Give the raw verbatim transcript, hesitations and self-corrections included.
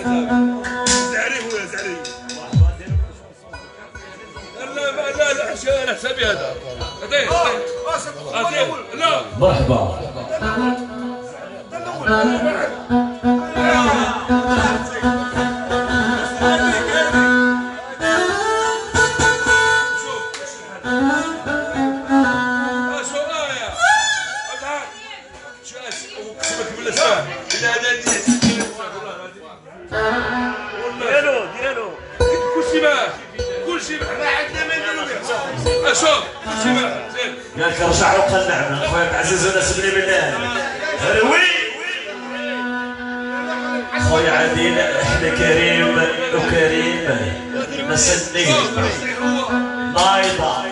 زعري خويا زعري. لا لا لا حسابي حسابي هذا. هذا هذا لا. مرحبا. ديالو ديالو كلشي معاه كلشي معاه ما عندنا ما نديرو. اشوف كلشي معاه زين. قال لك رجع وقنعنا خويا عزيز وناس بني بالله. روي خويا عادل احنا كريم وكريم مسني نايضه